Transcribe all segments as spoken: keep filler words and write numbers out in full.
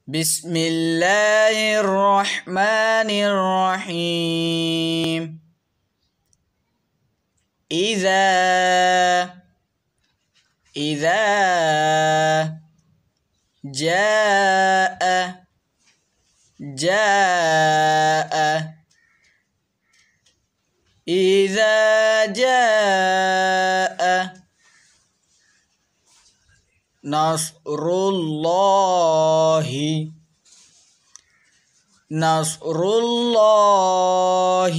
بسم الله الرحمن الرحيم. إذا إذا جاء جاء إذا جاء نصر الله نصر الله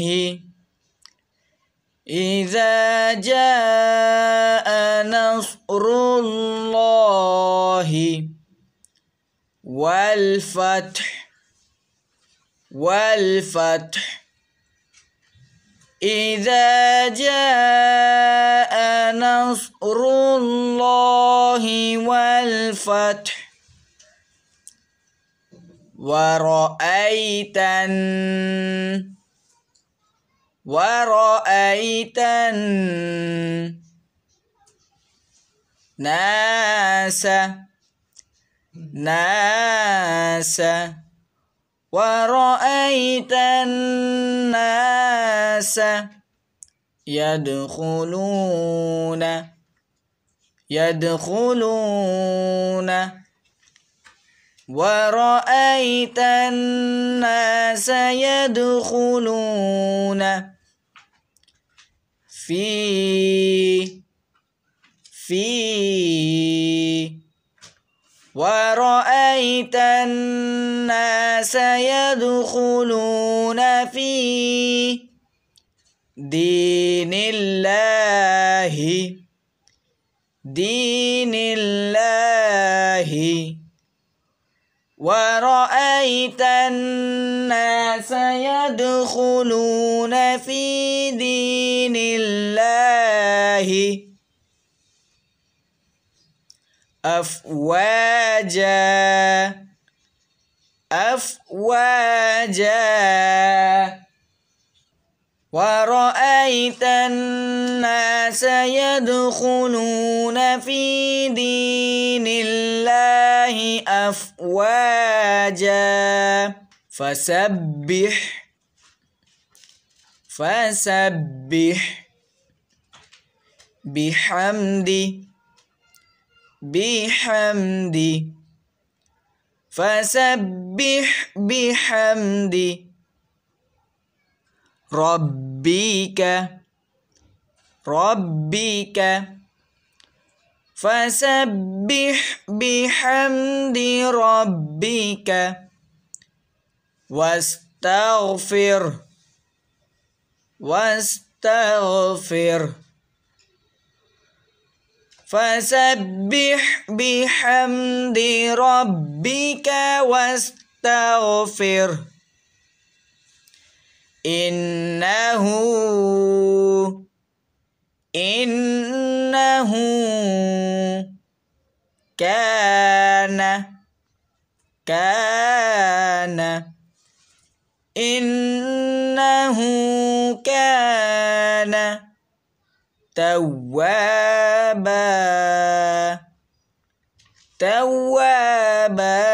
إذا جاء نصر الله والفتح والفتح إذا جاء نصر الله والفتح ورأيت ورأيت الناس ناس ورأيت الناس يدخلون يدخلون ورأيت الناس يدخلون في في ورأيت الناس يدخلون في دين الله دين الله ورأيت الناس يدخلون في دين الله أفواجا أفواجا ورأيت الناس يدخلون في دين الله أفواجا فسبح فسبح بحمد بحمد فسبح بحمد ربك ربك فسبح بحمد ربك واستغفر واستغفر فسبح بحمد ربك واستغفر إنه إنه كان كان إنه كان توابا توابا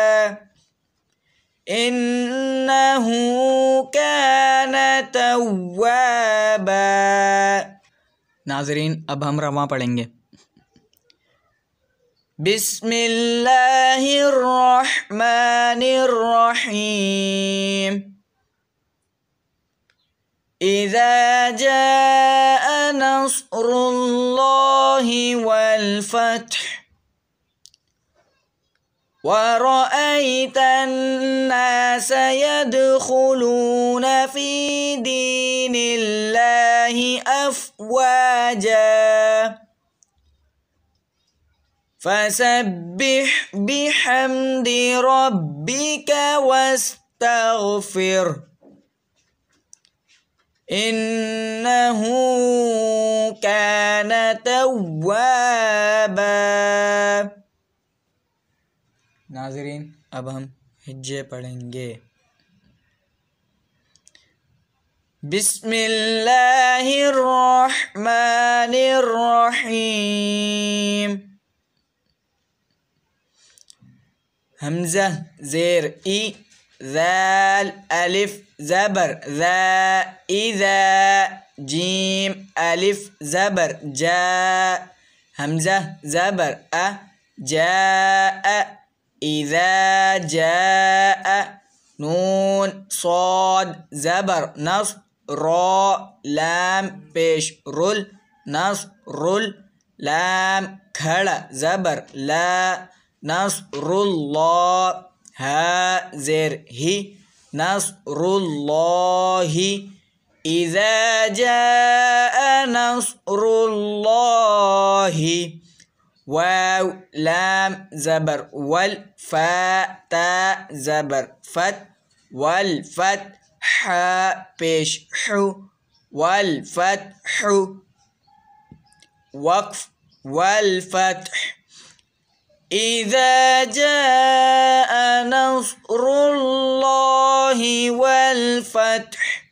إنه كان توابا. नाज़रीन, अब हम रवां पढ़ेंगे। बिस्मिल्लाहिर्रहमानिर्रहीम। إذا جاء نصر الله والفتح ورأيت الناس يدخلون في دين الله أفواجا فسبح بحمد ربك واستغفر إنه كان توابا. नाज़रीन, अब हम हिज्जे पढ़ेंगे। बिस्मिल्लाहिर्रहमानिर्रहीम। همزة زير إي ذال ألف زبر ذا إذا جيم ألف زبر جاء همزة زبر أ جاء إذا جاء نون صاد زبر نص را لام پیش رل نص رل لام کھڑا زبر لا نصر الله ها زر هي نصر الله إذا جاء نصر الله واو لام زبر والفاء تا زبر فت والفتح پیش حو والفتح وقف والفتح إذا جاء نصر الله والفتح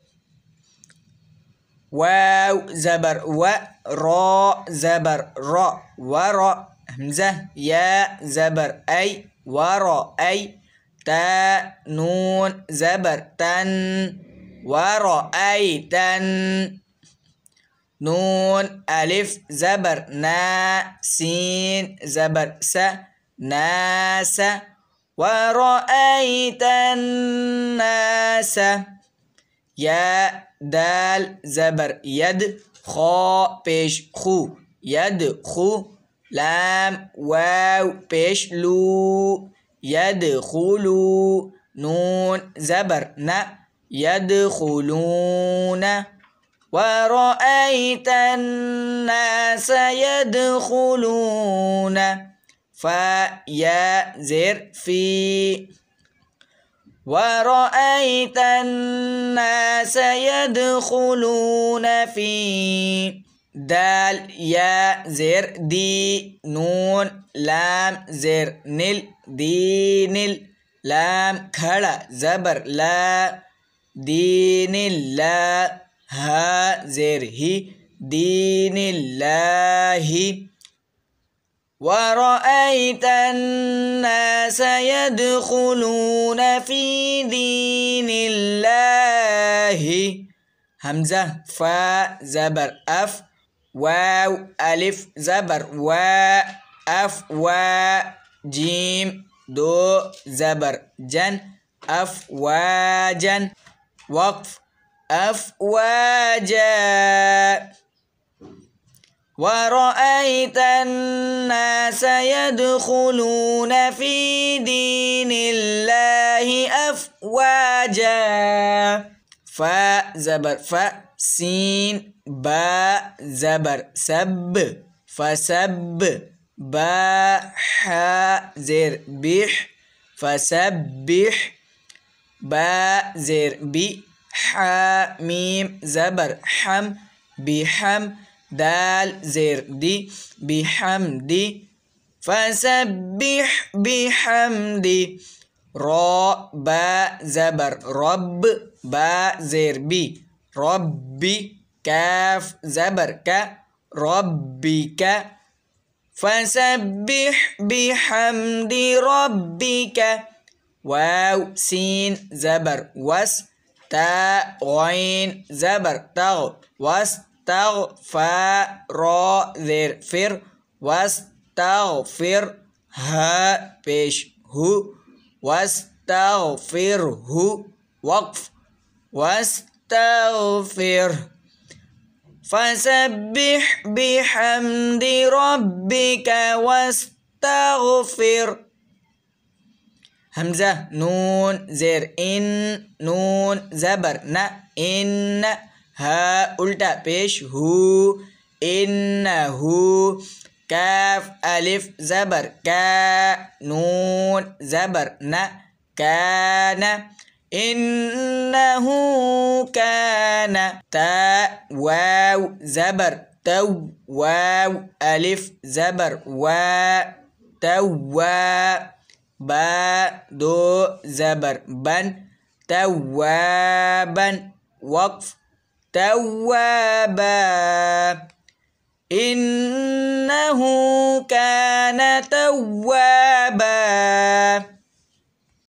واو زبر و را زبر را ورا همزة يا زبر أي ورا أي تا نون زبر تن ورأيتا نون ألف زبر نا سين زبر س ناس ورأيت الناس يا دال زبر يد خا پیش خو يد خو لام واو پیش لو يدخلوا نون زبر ن يدخلون ورأيت الناس يدخلون فيا زر في ورأيت الناس يدخلون في دال يا زر دي نون لام زر نل دين لام کھڑا زبر لا دين الله ها زر هي دين الله ورأيت الناس يدخلون في دين الله همزة فا زبر أف واو ألف زبر وا أف وا جيم دو زبر جن أفواجا وقف أفواجا ورأيت الناس يدخلون في دين الله أفواجا فا زبر فا سين با زبر سب فسب با حا زر بح فسبح با زر بي حا ميم زبر حم بحم دال زر دي بحمدي فسبح بحمدي را با زبر رب با زر بي ربي كاف زبر ك ربك فسبح بحمد ربك واو سين زبر وس تا غين زبر تغ واستغفر را ذر فر واستغفر ها پیش هو واستغفره وقف واستغفر فسبح بحمد ربك واستغفر همزة نون زر إن نون زبر ن إن ها उल्टा पेश هو إنه كاف ألف زبر كا نون زبر ن كان إنه كان تا واو زبر تو واو ألف زبر وا توا با دو زبر بن توابا وقف توابا إنه كان توابا.